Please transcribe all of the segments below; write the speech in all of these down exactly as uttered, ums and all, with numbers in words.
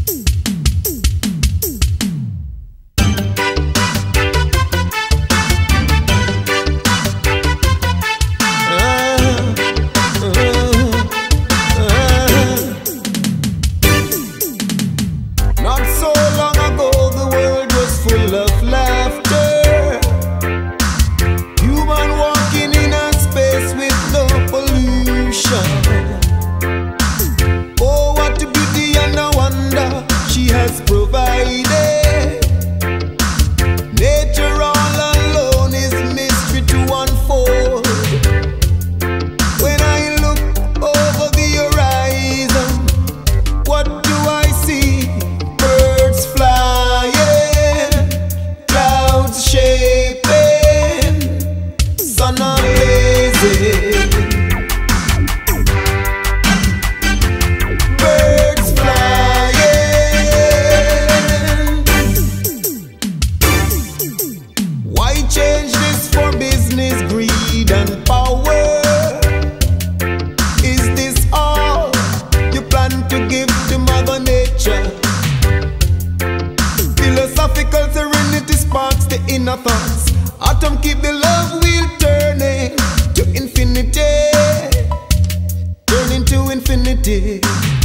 Inner thoughts, atom keep the love wheel turning to infinity, turning to infinity.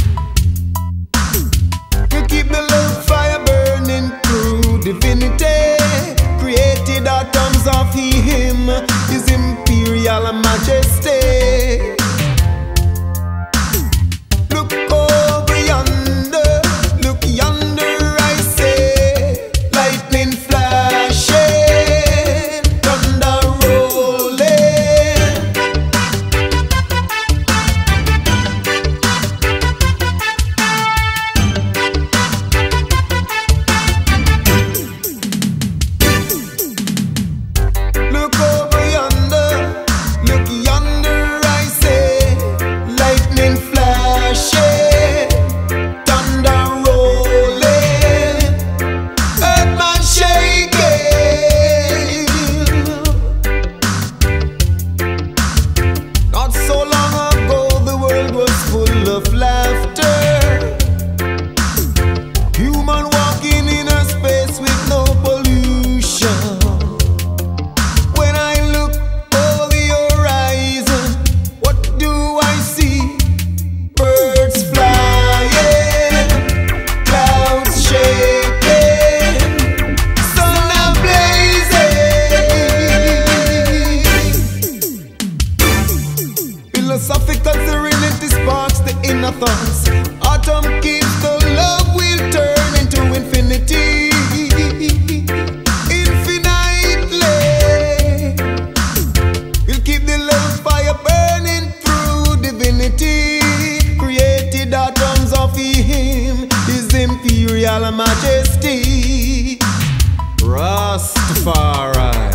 We keep the love fire burning through divinity. Created atoms of Him, His imperial majesty. Look over yonder, look yonder, I say, lightning flash. Philosophical serenity sparks the inner thoughts. Atom keeps the love wheel turn into infinity, infinitely. We'll keep the love fire burning through divinity. Created atoms of Him, His imperial majesty. Rastafari.